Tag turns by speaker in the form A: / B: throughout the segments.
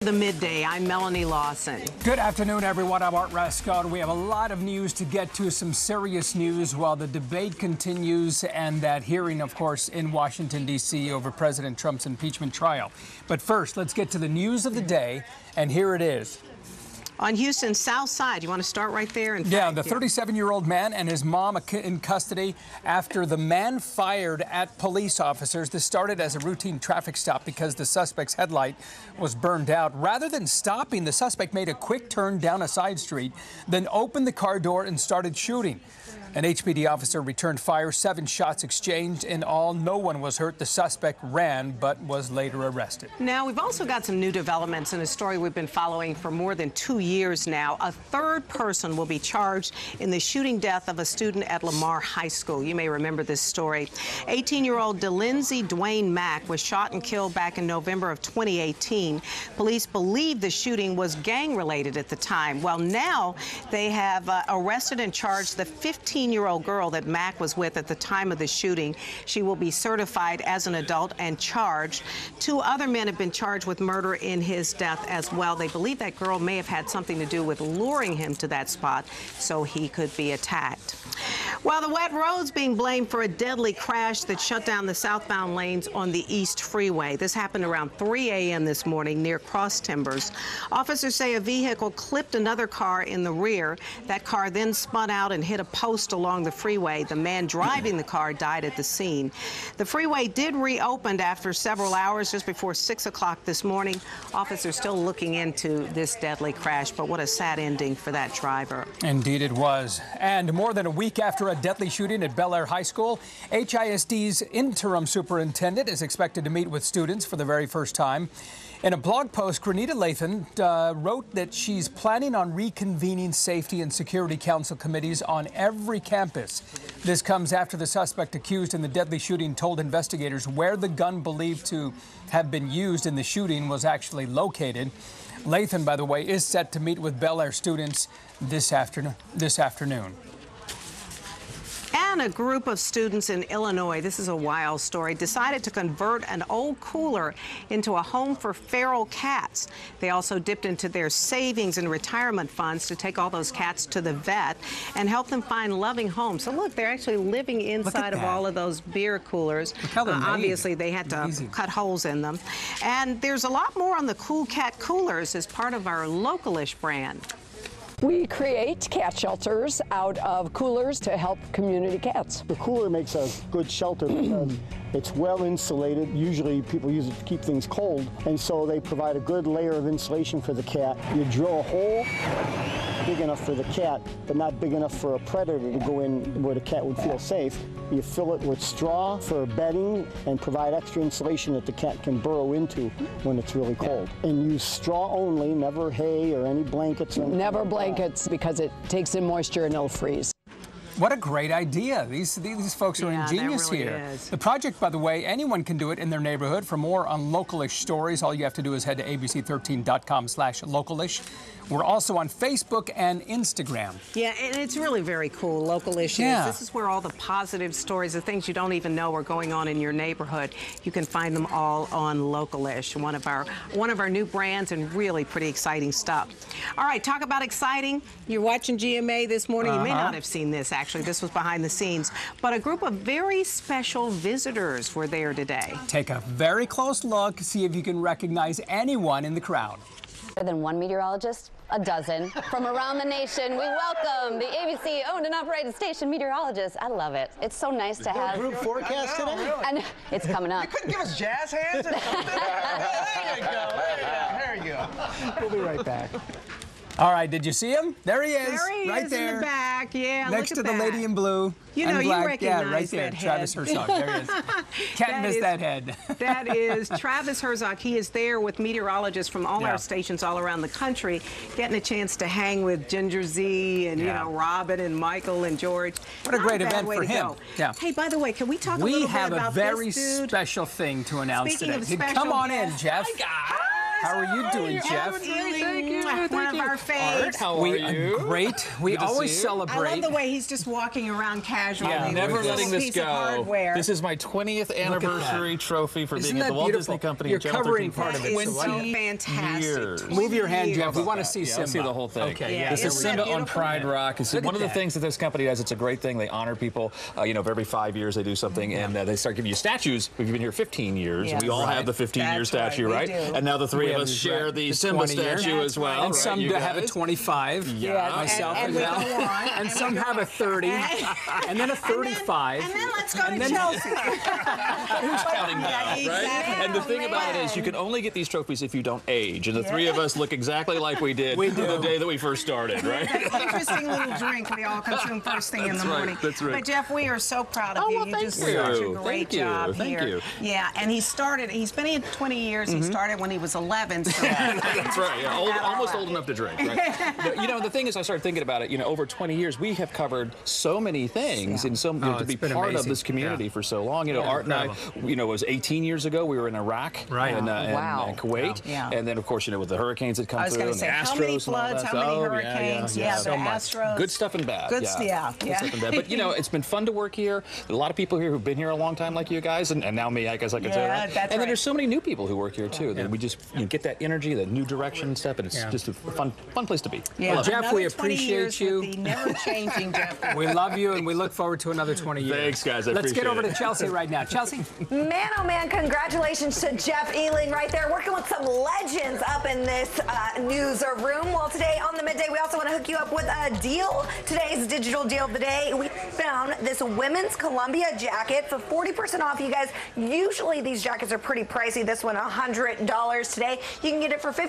A: The Midday, I'm Melanie Lawson.
B: Good afternoon, everyone. I'm Art Rascon. We have a lot of news to get to, some serious news while the debate continues and that hearing, of course, in Washington, D.C. over President Trump's impeachment trial. But first, let's get to the news of the day, and here it is.
A: On Houston's south side, you want to start right there?
B: Yeah, the 37-year-old man and his mom in custody after the man fired at police officers. This started as a routine traffic stop because the suspect's headlight was burned out. Rather than stopping, the suspect made a quick turn down a side street, then opened the car door and started shooting. An HPD officer returned fire. 7 shots exchanged. In all, no one was hurt. The suspect ran, but was later arrested.
A: Now, we've also got some new developments in a story we've been following for more than 2 years now. A third person will be charged in the shooting death of a student at Lamar High School. You may remember this story. 18-year-old DeLindsey Dwayne Mack was shot and killed back in November of 2018. Police believe the shooting was gang-related at the time. Well, now they have arrested and charged the 15-year-old girl that Mack was with at the time of the shooting. She will be certified as an adult and charged. 2 other men have been charged with murder in his death as well. They believe that girl may have had something to do with luring him to that spot so he could be attacked. Well, the wet roads being blamed for a deadly crash that shut down the southbound lanes on the East Freeway. This happened around 3 a.m. this morning near Cross Timbers. Officers say a vehicle clipped another car in the rear. That car then spun out and hit a post along the freeway. The man driving the car died at the scene. The freeway did reopen after several hours, just before 6 o'clock this morning. Officers still looking into this deadly crash, but what a sad ending for that driver.
B: Indeed it was. And more than a week after a deadly shooting at Bel Air High School, HISD's interim superintendent is expected to meet with students for the very first time. In a blog post, Grenita Lathan wrote that she's planning on reconvening safety and security council committees on every campus. This comes after the suspect accused in the deadly shooting told investigators where the gun believed to have been used in the shooting was actually located. Lathan, by the way, is set to meet with Bel Air students this afternoon.
A: And a group of students in Illinois, this is a wild story, decided to convert an old cooler into a home for feral cats. They also dipped into their savings and retirement funds to take all those cats to the vet and help them find loving homes. So look, they're actually living inside of all of those beer coolers. Obviously, they had to cut holes in them. And there's a lot more on the Cool Cat coolers as part of our Localish brand.
C: We create cat shelters out of coolers to help community cats.
D: The cooler makes a good shelter because it's well insulated. Usually people use it to keep things cold, and so they provide a good layer of insulation for the cat. You drill a hole big enough for the cat, but not big enough for a predator to go in where the cat would feel safe. You fill it with straw for bedding and provide extra insulation that the cat can burrow into when it's really cold. And use straw only, never hay or any blankets.
C: Never blankets, because it takes in moisture and it'll freeze.
B: What a great idea. These folks are ingenious
A: really
B: here.
A: Is.
B: The project, by the way, anyone can do it in their neighborhood. For more on Localish stories, all you have to do is head to ABC13.com/Localish. We're also on Facebook and Instagram.
A: Yeah, and it's really very cool, Localish.
B: Yeah.
A: This is where all the positive stories, the things you don't even know are going on in your neighborhood. You can find them all on Localish, one of our new brands, and really pretty exciting stuff. All right, talk about exciting. You're watching GMA this morning. You may not have seen this, actually. This was behind the scenes. But a group of very special visitors were there today.
B: Take a very close look, see if you can recognize anyone in the crowd.
E: More than one meteorologist, a dozen. From around the nation, we welcome the ABC owned and operated station meteorologists. I love it. It's so nice to have.
D: Group forecast today?
E: Really? And it's coming up.
F: You couldn't give us jazz hands or something? There you go. There you go.
D: We'll be right back.
B: All right, did you see him? There he is.
A: There he
B: right
A: is
B: there.
A: in the back. Yeah,
B: next
A: look
B: to
A: at
B: the
A: that.
B: lady in blue.
A: You know,
B: and
A: you
B: black.
A: recognize
B: yeah, right there.
A: that
B: Travis
A: head.
B: Herzog. There he is. Can't miss that head.
A: That is Travis Herzog. He is there with meteorologists from all our stations all around the country, getting a chance to hang with Ginger Z and, you know, Robin and Michael and George.
B: What a great event for him.
A: Yeah. Hey, by the way, can we talk a little bit about this dude?
B: We have a very special thing to announce
A: Speaking
B: today.
A: of special
B: Come on
A: guests,
B: in, Jeff.
F: Hi, guys.
B: How are you doing, Jeff?
F: Thank you.
A: One of our faves.
F: Art, how are you?
B: Great. We
F: Good to
B: always
F: see you.
B: celebrate.
A: I love the way he's just walking around casually.
F: I'm
A: with
F: never
A: this
F: letting
A: little
F: this
A: piece of
F: go.
A: hardware.
F: This is my 20th anniversary trophy for
B: Isn't
F: being at
B: that
F: the Walt
B: beautiful?
F: Disney Company.
B: You're
F: in Channel
B: covering
F: 13
B: part of it.
A: That is
B: so
A: so
B: why-
A: fantastic.
F: years.
B: Move your hand, Jeff. We want to see
F: Yeah,
B: Simba.
F: I'll see the whole thing.
B: Okay,
A: Yeah,
F: This is
A: isn't that
F: Simba on
A: beautiful?
F: Pride Rock. It's
B: Look
F: one
B: at
F: of the
B: that.
F: things that this company does. It's a great thing. They honor people. Every 5 years they do something, and they start giving you statues. We've been here 15 years.
A: Yes.
F: We all
B: Right.
F: have the 15-year
A: That's right,
F: statue,
A: we
F: right?
A: do.
F: And now the three
B: We
F: of
B: have
F: us
B: the
F: share the
B: the
F: Simba
B: 20-year.
F: statue
A: That's
F: as well.
A: right.
B: And some
F: right, you
B: have a
F: guys?
B: 25.
F: Yeah.
B: Myself
A: and
B: as
A: we
B: well.
A: go on,
B: And
A: and
B: some
A: we go
B: have a
A: on.
B: 30. And then a 35.
A: And then let's go to
B: And then-
A: Chelsea.
F: Who's counting now, right?
A: Exactly.
F: And the thing about it is, you can only get these trophies if you don't age. And the three of us look exactly like we did the day that we first started, right?
A: Interesting little drink we all consume first thing in the
F: That's right,
A: morning.
F: that's right.
A: But Jeff, we are so proud of
F: Oh,
A: you.
F: well,
A: You
F: thank
A: just
F: you.
A: did such a great
F: Thank you.
A: job
F: Thank
A: here.
F: you.
A: Yeah, and he's been here 20 years. He started when he was 11. So
F: That's right. Yeah, almost old enough to drink. Right? But, the thing is, I started thinking about it. Over 20 years, we have covered so many things, and so to be
B: it's been
F: part of
B: amazing.
F: this community
B: Yeah.
F: for so long. Art and I, it was 18 years ago. We were in Iraq,
B: Right.
F: and
E: Wow.
F: Kuwait,
A: Yeah.
F: and then of course, with the hurricanes that come
A: I was
F: through,
A: going
F: and
A: to
F: the
A: say,
F: Astros
A: how many
F: and all
A: floods,
F: that
A: how many
F: stuff.
A: hurricanes?
F: Yeah,
A: the
F: so much.
A: Astros.
F: Good stuff and bad.
A: Good
F: yeah.
A: stuff,
F: Good
A: yeah.
F: stuff and bad. But it's been fun to work here. A lot of people here who've been here a long time, like you guys, and now me, I guess I could say
A: Yeah,
F: that.
A: that's
F: And then
A: right.
F: there's so many new people who work here too. That we just get that energy, that new direction and stuff, and it's just a fun place to be.
A: Yeah,
B: Well, Jeff,
A: another
B: we
A: 20
B: appreciate
A: years
B: you.
A: with the never-changing Jeff.
B: We love you, and we look forward to another 20 years.
F: Thanks, guys. I
B: Let's get
F: appreciate
B: over
F: it.
B: to Chelsea right now. Chelsea?
G: Man, oh man, congratulations to Jeff Ealing right there, working with some legends up in this newsroom. Well, today on the Midday, we also want to hook you up with a deal. Today's digital deal of the day. We found this women's Columbia jacket for 40% off, you guys. Usually these jackets are pretty pricey. This one, $100 today. You can get it for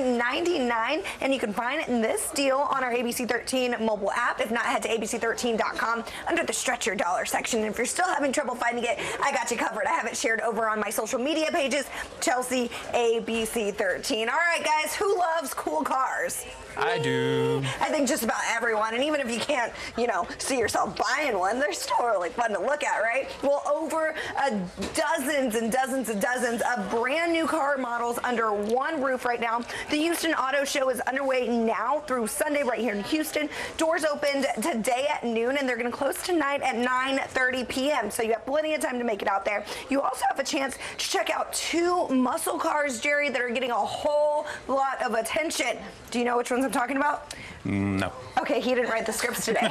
G: $59.99, and you can find this deal on our ABC13 mobile app. If not, head to ABC13.com under the Stretch Your Dollar section. And if you're still having trouble finding it, I got you covered. I have it shared over on my social media pages, Chelsea ABC13. All right, guys, who loves cool cars?
F: I do.
G: I think just about everyone, and even if you can't, see yourself buying one, they're still really fun to look at, right? Well, over dozens and dozens and dozens of brand new car models under one roof right now. The Houston Auto Show is underway now through Sunday right here in Houston. Doors opened today at noon, and they're going to close tonight at 9:30 p.m. So you have plenty of time to make it out there. You also have a chance to check out two muscle cars, Jerry, that are getting a whole lot of attention. Do you know which ones I'm talking about?
F: No.
G: Okay, he didn't write the scripts today.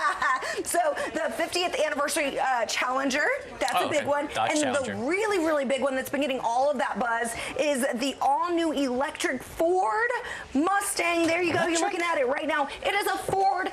G: So the 50th anniversary Challenger, that's a big one.
H: Dodge
G: and
H: Challenger.
G: the really, really big one that's been getting all of that buzz is the all-new electric Ford Mustang. There you go. You're looking at it right now. It is a Ford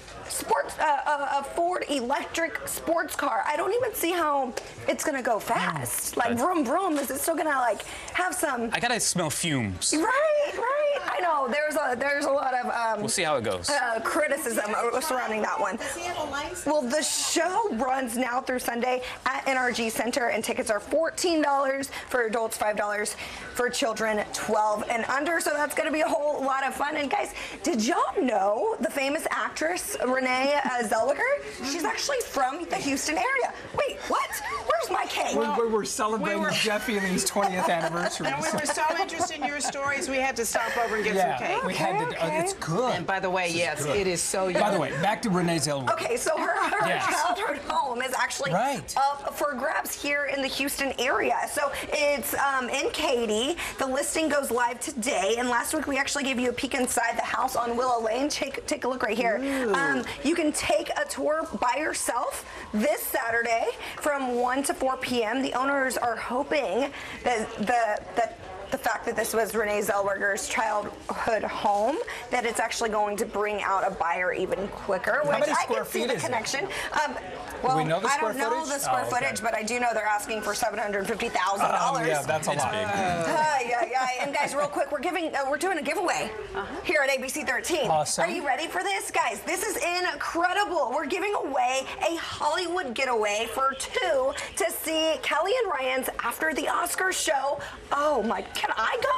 G: electric sports car. I don't even see how it's gonna go fast. Like vroom vroom. Is it still gonna have some?
H: I gotta smell fumes.
G: Right. I know. There's a lot of
H: We'll see how it goes.
G: criticism surrounding that one. Well, the show runs now through Sunday at NRG Center, and tickets are $14 for adults, $5 for children 12 and under. So that's going to be a whole lot of fun. And guys, did y'all know the famous actress Renee Zellweger? She's actually from the Houston area. Wait, what? Where's my cake?
B: We're celebrating Jeff Ealing's 20th anniversary.
A: And we were so interested in your stories, we had to stop over and get some cake.
B: we had to.
G: Okay.
B: It's good.
A: And by the way, yes, it is so yummy.
B: By the way, back to Renee Zellweger.
G: Okay, so her
B: Yes.
G: childhood home is actually
B: Right.
G: up for grabs here in the Houston area. So it's in Katy. The listing goes live today, and last week we actually gave you a peek inside the house on Willow Lane. Take a look right here. You can take a tour by yourself this Saturday from 1 to 4 p.m. The owners are hoping that the fact that this was Renee Zellweger's childhood home, that it's actually going to bring out a buyer even quicker, which
B: many
G: I
B: square
G: can see
B: feet
G: the
B: is it?
G: connection. Well,
B: we know the
G: I
B: square
G: don't know
B: footage?
G: the square
B: Oh, okay.
G: footage, but I do know they're asking for $750,000.
B: Yeah, that's a lot.
G: And guys, real quick, we're doing a giveaway here at ABC13.
B: Awesome.
G: Are you ready for this, guys? This is incredible. We're giving away a Hollywood getaway for two to see Kelly and Ryan's After the Oscars show. Oh my, can I go?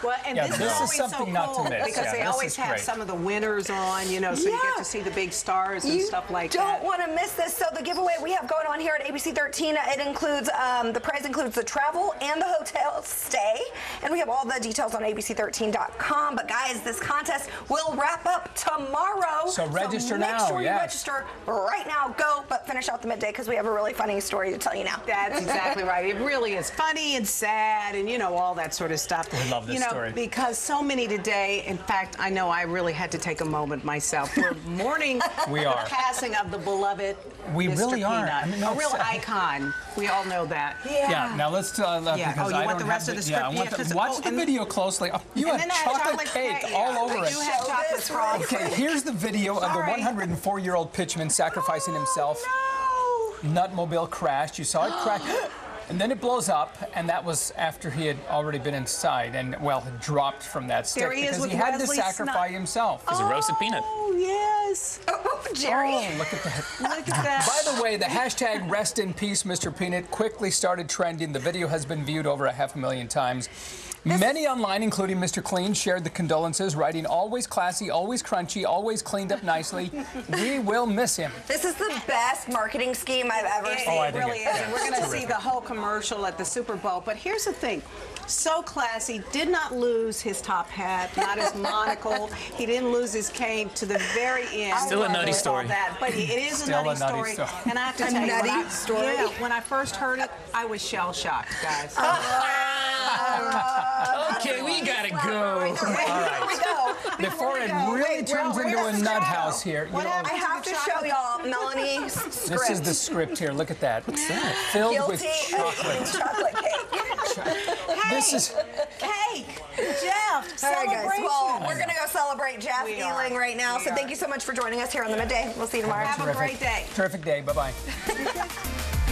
A: Well, and
B: Yeah,
A: this
B: this is
A: always
B: something
A: so
B: not to
A: cool
B: miss.
A: because
B: Yeah,
A: they
B: this
A: always
B: is
A: have
B: great.
A: some of the winners on, you know, so you get to see the big stars and stuff like
G: You
A: that.
G: don't want to miss this. So the giveaway we have going on here at ABC 13, it includes, the prize includes the travel and the hotel stay. And we have all the details on ABC13.com. But guys, this contest will wrap up tomorrow.
B: So register now,
G: Make sure you
B: yes.
G: register right now. Go, but finish out the midday because we have a really funny story to tell you now.
A: That's exactly right. It really is funny and sad and, you know, all that sort of stuff.
B: We love this story.
A: Because so many today, in fact, I know I really had to take a moment myself. We're mourning
B: We are.
A: the passing of the beloved
B: We
A: Mr.
B: really are.
A: Peanut.
B: I mean,
A: a real
B: that's-
A: icon. We all know that.
B: Yeah, now let's
A: Yeah.
B: because
A: Oh, you
B: I
A: want
B: don't
A: the
B: have
A: rest of the script?
B: Yeah, I want
A: Yeah, 'cause-
B: watch the
A: and-
B: video closely. Oh, you
A: And
B: have
A: then I had
B: chocolate cake all over
A: I
B: it.
A: do have
G: Show
A: chocolate
G: this
A: frosting.
B: Okay, here's the video of the
A: Sorry.
B: 104-year-old pitchman sacrificing himself.
A: No.
B: Nutmobile crashed. You saw it crash. And then it blows up, and that was after he had already been inside and, well, had dropped from that stick
A: There he is
B: because
A: with
B: he had
A: Wesley
B: to sacrifice himself.
H: He's a roasted peanut.
A: Oh, yes.
G: Oh, Jerry.
B: Oh, look at that.
A: Look at that.
B: By the way, the hashtag Rest in Peace, Mr. Peanut, quickly started trending. The video has been viewed over 500,000 times. Many online, including Mr. Clean, shared the condolences, writing, always classy, always crunchy, always cleaned up nicely. We will miss him.
G: This is the best marketing scheme I've ever seen.
B: I
A: It
B: think
A: really
B: it-
A: is.
B: yeah,
A: And we're
B: it's
A: going to see
B: terrific.
A: the whole commercial at the Super Bowl. But here's the thing. So classy, did not lose his top hat, not his monocle. He didn't lose his cane to the very end.
H: Still a nutty
A: With all
H: story.
A: That. But it is
B: Still
A: a nutty story. And I have to
G: A
A: tell you,
G: nutty
A: when
G: story?
A: Yeah, when I first heard it, I was shell-shocked, guys.
H: Okay, we gotta go.
G: Here we go.
B: Before it really turns into a nut house here, you know,
G: I have to show y'all Melanie's script.
B: this is the script here. Look at that. Filled
G: Guilty
B: with
G: of
B: chocolate.
G: eating chocolate cake.
B: This is
A: Cake! Jeff,
G: All right, guys.
A: celebration.
G: Well, we're going to go celebrate Jeff
A: We are.
G: Ealing right now.
A: We
G: So
A: are.
G: thank you so much for joining us here on the Midday. We'll see you tomorrow.
A: Have a great day.
B: terrific day. Bye-bye.